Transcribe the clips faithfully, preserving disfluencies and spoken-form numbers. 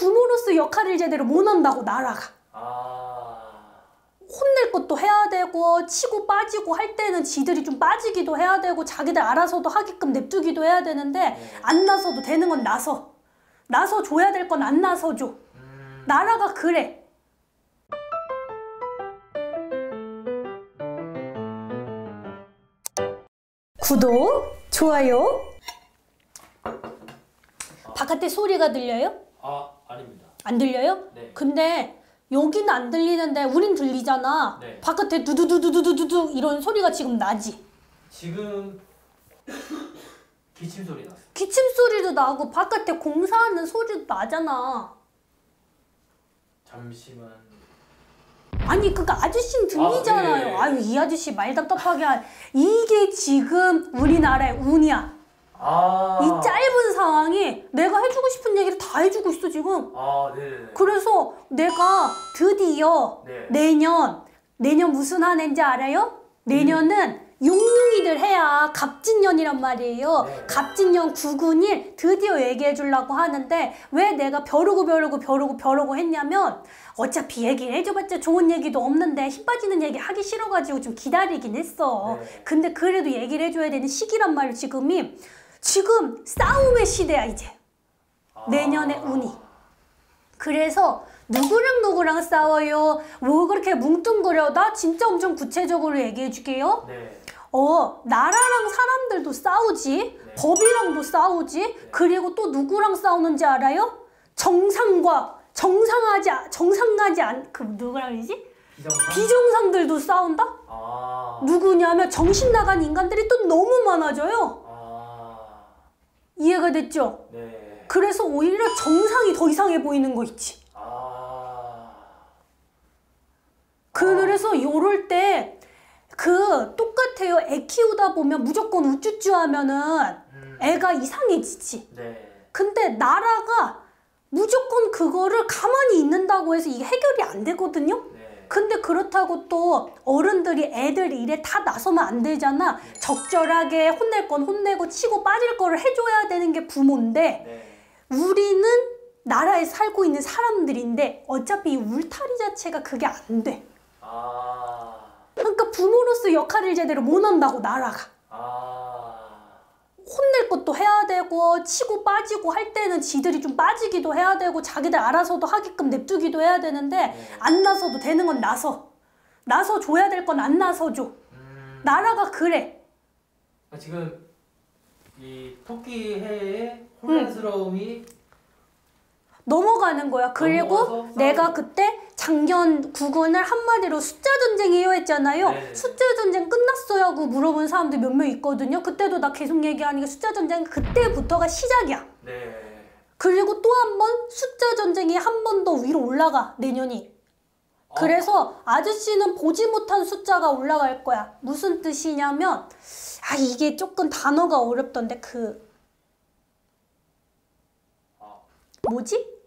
부모로서 역할을 제대로 못 한다고 나라가. 아... 혼낼 것도 해야 되고 치고 빠지고 할 때는 지들이 좀 빠지기도 해야 되고 자기들 알아서도 하게끔 냅두기도 해야 되는데 네. 안 나서도 되는 건 나서. 나서 줘야 될 건 안 나서줘. 음... 나라가 그래. 구독, 좋아요. 아. 바깥에 소리가 들려요? 아, 아닙니다. 안 들려요? 네. 근데 여기는 안 들리는데 우린 들리잖아. 네. 바깥에 두두두두두두두 이런 소리가 지금 나지. 지금 기침 소리 났어. 기침 소리도 나고 바깥에 공사하는 소리도 나잖아. 잠시만. 아니 그니까 아저씨는 들리잖아요. 아, 네. 아유 이 아저씨 말 답답하게 하. 이게 지금 우리나라의 운이야. 아. 이 짧은 상황이 내가 해주고 싶은 얘기를 다 해주고 있어 지금. 아, 네. 그래서 내가 드디어 네. 내년 내년 무슨 한 해인지 알아요? 내년은 용용이들 해야 갑진년이란 말이에요. 네. 갑진년 구군일 드디어 얘기해 주려고 하는데 왜 내가 벼르고 벼르고 벼르고 벼르고 했냐면 어차피 얘기를 해줘봤자 좋은 얘기도 없는데 힘 빠지는 얘기 하기 싫어가지고 좀 기다리긴 했어. 네. 근데 그래도 얘기를 해줘야 되는 시기란 말이에요. 지금이 지금 싸움의 시대야 이제. 아. 내년의 운이. 그래서 누구랑 누구랑 싸워요? 뭐 그렇게 뭉뚱그려? 나 진짜 엄청 구체적으로 얘기해 줄게요. 네. 어, 나라랑 사람들도 싸우지. 네. 법이랑도 싸우지. 네. 그리고 또 누구랑 싸우는지 알아요? 정상과 정상하지 정상하지 않 그 누구랑 그러지? 비정상? 비정상들도 싸운다? 아. 누구냐면 정신 나간 인간들이 또 너무 많아져요. 아. 이해가 됐죠? 네. 그래서 오히려 정상이 더 이상해 보이는 거 있지. 아. 그래서 요럴 때 그 똑같아요. 애 키우다 보면 무조건 우쭈쭈 하면은 음. 애가 이상해지지. 네. 근데 나라가 무조건 그거를 가만히 있는다고 해서 이게 해결이 안 되거든요. 네. 근데 그렇다고 또 어른들이 애들 일에 다 나서면 안 되잖아. 네. 적절하게 혼낼 건 혼내고 치고 빠질 거를 해줘야 되는 게 부모인데 네. 우리는 나라에 살고 있는 사람들인데 어차피 이 울타리 자체가 그게 안 돼. 아. 그러니까 부모로서 역할을 제대로 못 한다고 나라가. 아. 혼낼 것도 해야 되고 치고 빠지고 할 때는 지들이 좀 빠지기도 해야 되고 자기들 알아서도 하게끔 냅두기도 해야 되는데 네. 안 나서도 되는 건 나서. 나서 줘야 될 건 안 나서줘. 음. 나라가 그래. 지금 이 토끼 해의 혼란스러움이 넘어가는 거야. 그리고 넘어가서 내가 싸우고. 그때 작년 구군을 한마디로 숫자 전쟁이에요 했잖아요. 네. 숫자 전쟁 끝났어요 하고 물어본 사람들 몇 명 있거든요. 그때도 나 계속 얘기하니까 숫자 전쟁 그때부터가 시작이야. 네. 그리고 또 한 번 숫자 전쟁이 한 번 더 위로 올라가 내년이. 어. 그래서 아저씨는 보지 못한 숫자가 올라갈 거야. 무슨 뜻이냐면 아 이게 조금 단어가 어렵던데 그 아. 뭐지?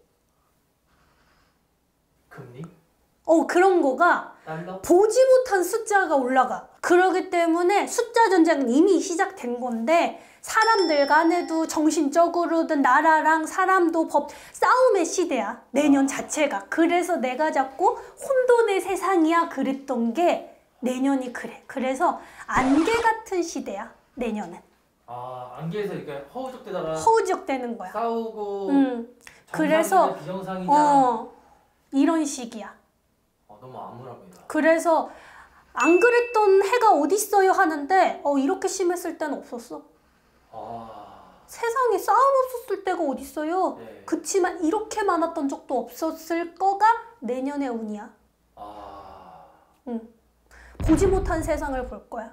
금리? 어 그런 거가 달러? 보지 못한 숫자가 올라가. 그러기 때문에 숫자 전쟁은 이미 시작된 건데 사람들 간에도 정신적으로든 나라랑 사람도 법 싸움의 시대야. 내년 자체가. 그래서 내가 자꾸 혼돈의 세상이야 그랬던 게 내년이 그래. 그래서 안개 같은 시대야 내년은. 아, 안개에서 이렇게 허우적대다가 허우적대는 거야. 싸우고 음. 그래서 비정상이냐 어 이런 식이야. 어, 너무 암울합니다. 그래서 안 그랬던 해가 어딨어요 하는데 어 이렇게 심했을 때는 없었어. 아. 세상에 싸움 없었을 때가 어딨어요. 네. 그치만 이렇게 많았던 적도 없었을 거가 내년의 운이야. 아. 응. 보지 못한 세상을 볼 거야.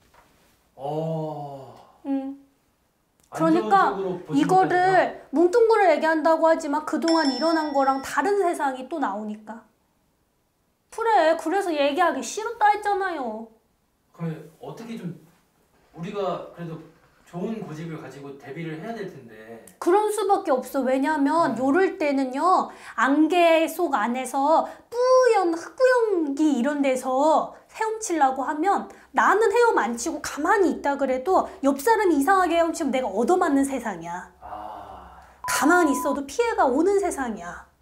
어. 응. 안 좋은 그러니까 쪽으로 보지 못한 이거를 뭉뚱그려 얘기한다고 하지만 그동안 일어난 거랑 다른 세상이 또 나오니까. 그래. 그래서 얘기하기 싫었다 했잖아요. 그러면 어떻게 좀 우리가 그래도 좋은 고집을 가지고 대비를 해야 될 텐데. 그런 수밖에 없어. 왜냐면 음. 요럴 때는요. 안개 속 안에서 뿌연 흑구연기 이런 데서 헤엄치려고 하면 나는 헤엄 안 치고 가만히 있다 그래도 옆 사람이 이상하게 헤엄치면 내가 얻어맞는 세상이야. 아. 가만히 있어도 피해가 오는 세상이야.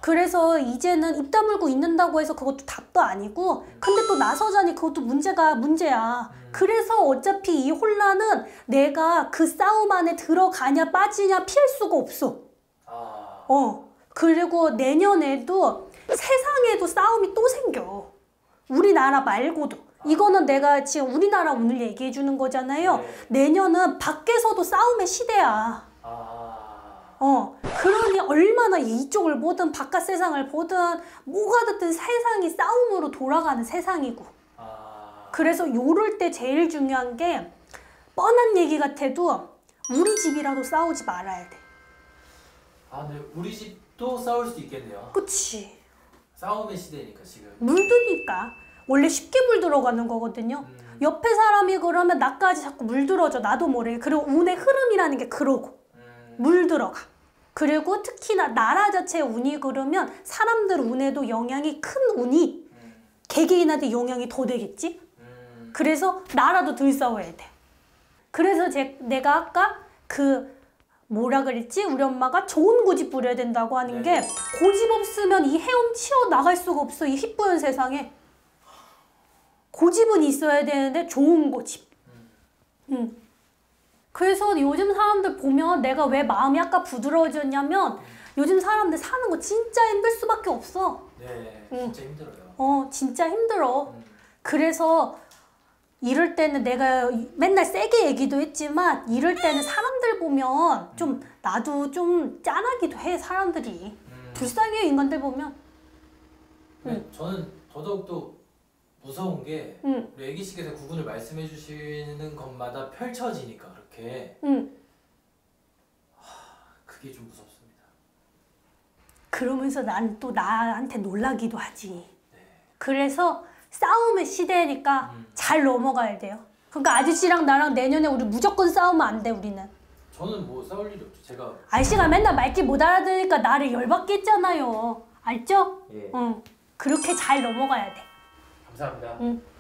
그래서 이제는 입 다물고 있는다고 해서 그것도 답도 아니고 근데 또 나서자니 그것도 문제가 문제야. 그래서 어차피 이 혼란은 내가 그 싸움 안에 들어가냐 빠지냐 피할 수가 없어. 아. 어. 그리고 내년에도 세상에도 싸움이 또 생겨. 우리나라 말고도. 이거는 내가 지금 우리나라 오늘 얘기해 주는 거잖아요. 네. 내년은 밖에서도 싸움의 시대야. 아. 어, 그러니 얼마나 이쪽을 보든 바깥 세상을 보든 뭐가 됐든 세상이 싸움으로 돌아가는 세상이고. 아. 그래서 요럴 때 제일 중요한 게 뻔한 얘기 같아도 우리 집이라도 싸우지 말아야 돼. 아, 근데 우리 집도 싸울 수 있겠네요. 그치. 싸움의 시대니까 지금. 물드니까. 원래 쉽게 물들어가는 거거든요. 음. 옆에 사람이 그러면 나까지 자꾸 물들어져. 나도 모르게. 그리고 운의 흐름이라는 게 그러고. 음. 물들어가. 그리고 특히나 나라 자체의 운이 그러면 사람들 운에도 영향이 큰 운이 음. 개개인한테 영향이 더 되겠지? 음. 그래서 나라도 덜 싸워야 돼. 그래서 제, 내가 아까 그 뭐라 그랬지? 우리 엄마가 좋은 고집 부려야 된다고 하는 네. 게 고집 없으면 이 헤엄치어 나갈 수가 없어. 이 힙부연 세상에. 고집은 있어야 되는데 좋은 고집. 음. 음. 그래서 요즘 사람들 보면 내가 왜 마음이 아까 부드러워졌냐면 요즘 사람들 사는 거 진짜 힘들 수밖에 없어. 네, 음. 진짜 힘들어요. 어, 진짜 힘들어. 음. 그래서 이럴 때는 내가 맨날 세게 얘기도 했지만 이럴 때는 사람들 보면 좀 나도 좀 짠하기도 해, 사람들이. 음. 불쌍해요, 인간들 보면. 네, 저는 더더욱더 무서운 게 응, 우리 애기씨께서 구분을 말씀해 주시는 것마다 펼쳐지니까 그렇게 응. 그게 좀 무섭습니다. 그러면서 난 또 나한테 놀라기도 하지. 네. 그래서 싸움의 시대니까 음. 잘 넘어가야 돼요. 그러니까 아저씨랑 나랑 내년에 우리 무조건 싸우면 안 돼, 우리는. 저는 뭐 싸울 일이 없죠. 제가 아저씨가 맨날 말귀 못 알아들으니까 나를 열받게 했잖아요. 알죠? 예. 응. 그렇게 잘 넘어가야 돼. 감사합니다. 응.